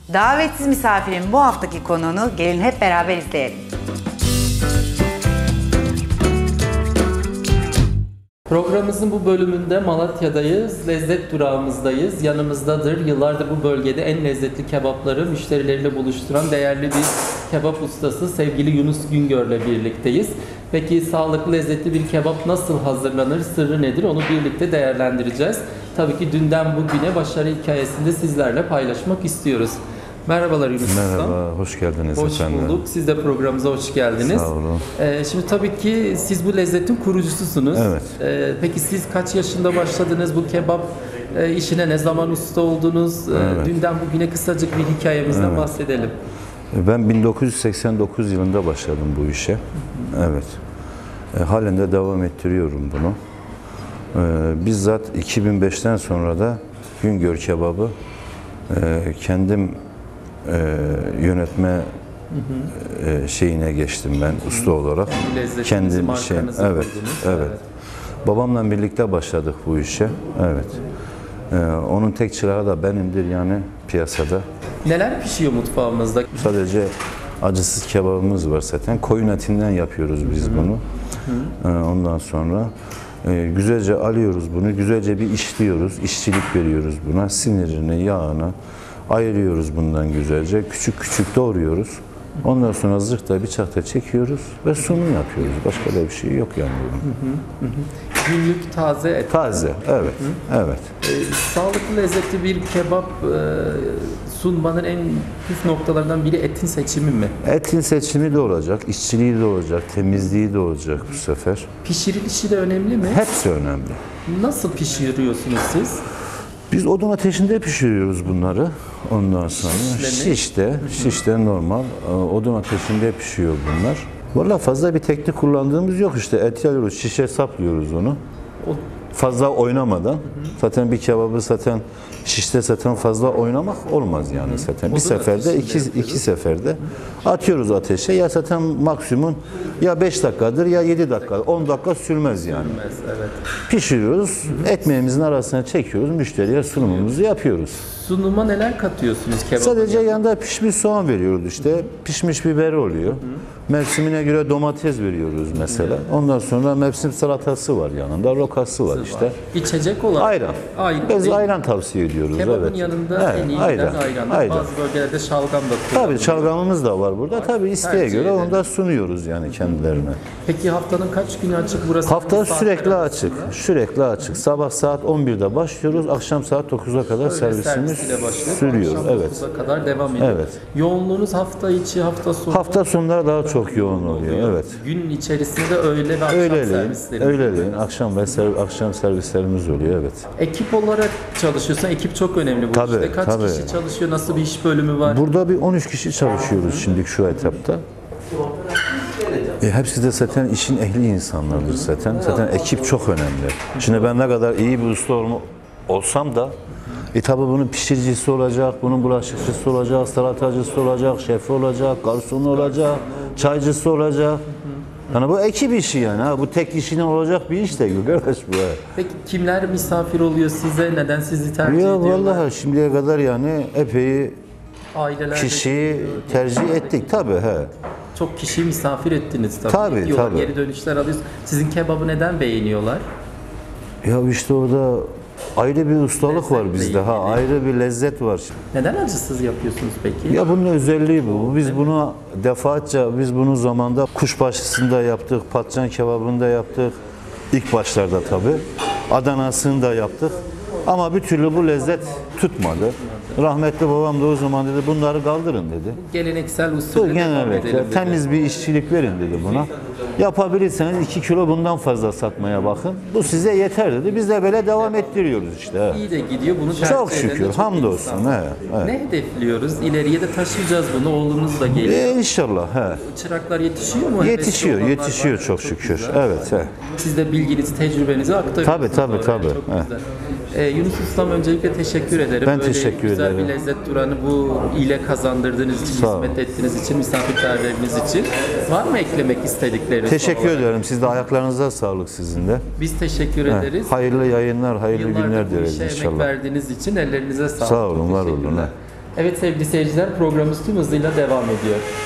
Davetsiz misafirin bu haftaki konuğunu gelin hep beraber izleyelim. Programımızın bu bölümünde Malatya'dayız, lezzet durağımızdayız. Yanımızdadır yıllardır bu bölgede en lezzetli kebapları müşterileriyle buluşturan değerli bir kebap ustası sevgili Yunus Güngör'le birlikteyiz. Peki sağlıklı, lezzetli bir kebap nasıl hazırlanır, sırrı nedir onu birlikte değerlendireceğiz. Tabii ki dünden bugüne başarı hikayesini de sizlerle paylaşmak istiyoruz. Merhabalar Yunus Usta. Merhaba, hoş geldiniz efendim. Hoş bulduk. Siz de programımıza hoş geldiniz. Sağ olun. Şimdi tabii ki siz bu lezzetin kurucususunuz. Evet. Peki siz kaç yaşında başladınız bu kebap işine, ne zaman usta oldunuz? Evet. Dünden bugüne kısacık bir hikayemizden bahsedelim. Ben 1989 yılında başladım bu işe. Evet. Halen de devam ettiriyorum bunu. Bizzat 2005'ten sonra da Güngör kebabı kendim yönetme şeyine geçtim ben usta olarak. Kendim evet, evet. Babamla birlikte başladık bu işe. Evet. Onun tek çırağı da benimdir yani piyasada. Neler pişiyor mutfağımızda? Sadece acısız kebabımız var zaten. Koyun etinden yapıyoruz biz bunu. Ondan sonra güzelce alıyoruz bunu, güzelce bir işliyoruz, işçilik veriyoruz buna, sinirini, yağını ayırıyoruz bundan güzelce, küçük küçük doğruyoruz. Ondan sonra zırhta, bıçakta çekiyoruz ve sunum yapıyoruz. Başka da bir şey yok yani bunun. Günlük taze et. Taze, evet, evet. Sağlıklı, lezzetli bir kebap sunmanın en püf noktalarından biri etin seçimi mi? Etin seçimi de olacak, işçiliği de olacak, temizliği de olacak bu sefer. Pişirilişi de önemli mi? Hepsi önemli. Nasıl pişiriyorsunuz siz? Biz odun ateşinde pişiriyoruz bunları. Ondan sonra şişte normal odun ateşinde pişiyor bunlar. Vallahi fazla bir teknik kullandığımız yok işte. Et alıyoruz, şişe saplıyoruz onu. Fazla oynamadan. Zaten bir kebabı zaten şişte zaten fazla oynamak olmaz yani zaten. Bir seferde, iki seferde atıyoruz ateşe. Ya zaten maksimum ya 5 dakikadır ya 7 dakika. 10 dakika sürmez yani. Evet. Pişiriyoruz, ekmeğimizin arasına çekiyoruz, müşteriye sunumumuzu yapıyoruz. Sunuma neler katıyorsunuz kebabın? Sadece yanında pişmiş soğan veriyoruz işte, pişmiş biber oluyor. Mevsimine göre domates veriyoruz mesela. Ondan sonra mevsim salatası var yanında, rokası var işte. İçecek olarak? Ayran. Biz ayran tavsiye ediyoruz. Kebabın yanında en iyi giden ayran. Bazı bölgelerde şalgam da kullanılıyor. Tabii şalgamımız da var burada. Tabii isteğe göre onu da sunuyoruz yani kendilerine. Peki haftanın kaç günü açık burası? Hafta sürekli açık. Sürekli açık. Sabah saat 11'de başlıyoruz. Akşam saat 9'a kadar servisimiz sürüyor. Evet. 9'a kadar devam ediyor. Evet. Yoğunluğunuz hafta içi, hafta sonu? Hafta sonları daha çok yoğun oluyor. Evet. Gün içerisinde öğle ve akşam servisleri. Öğleleyin. Akşam servislerimiz oluyor. Evet. Ekip olarak çalışıyorsun. Ekip çok önemli bu işte. Kaç kişi çalışıyor? Nasıl bir iş bölümü var? Burada bir 13 kişi çalışıyoruz şimdi şu etapta. Hepsi de zaten işin ehli insanlardır zaten. Zaten ekip çok önemli. Şimdi ben ne kadar iyi bir usta olsam da tabi bunun pişiricisi olacak, bunun bulaşıkçısı olacak, salatacısı olacak, şefi olacak, garsonu olacak, çaycısı olacak. Yani bu ekip işi yani. Ha. Bu tek kişiden olacak bir iş değil kardeş bu. Peki kimler misafir oluyor size? Neden sizi tercih ediyorlar? Vallahi şimdiye kadar yani epey kişiyi tercih ettik tabii. Çok kişiyi misafir ettiniz tabii. Tabii. Geri dönüşler alıyorsunuz. Sizin kebabı neden beğeniyorlar? Ya işte orada ayrı bir ustalık var bizde. Ayrı bir lezzet var. Neden acısız yapıyorsunuz peki? Ya bunun özelliği bu. Biz bunu biz bunu zamanda kuşbaşısında yaptık, patlıcan kebabında yaptık. İlk başlarda tabii. Adana'sını da yaptık. Ama bir türlü bu lezzet tutmadı. Rahmetli babam da o zaman dedi bunları kaldırın dedi. Geleneksel usulü devam edelim dedi. Temiz bir işçilik verin dedi buna. Yapabilirseniz 2 kilo bundan fazla satmaya bakın. Bu size yeter dedi. Biz de böyle devam ettiriyoruz işte. İyi de gidiyor. Bunu çok şükür. Hamdolsun. Ne hedefliyoruz? İleriye de taşıyacağız bunu. Oğlunuz da geliyor. İnşallah. Çıraklar yetişiyor mu? Yetişiyor çok şükür. Evet. Siz de bilginizi, tecrübenizi aktarıyorsunuz. Tabii. Çok güzel. Yunus Ustam öncelikle teşekkür ederim. Ben teşekkür ederim. Güzel bir lezzet durağını bu ile kazandırdığınız için, hizmet ettiğiniz için, misafirperverliğiniz için. Var mı eklemek istedikleriniz? Teşekkür ederim. Siz de ayaklarınıza sağlık sizin de. Biz teşekkür ederiz. Hayırlı yayınlar, hayırlı günler dileriz inşallah. Yıllardır bu işe emek verdiğiniz için ellerinize sağlık. Sağ olun, var olun. Evet sevgili seyirciler, programımız tüm hızıyla devam ediyor.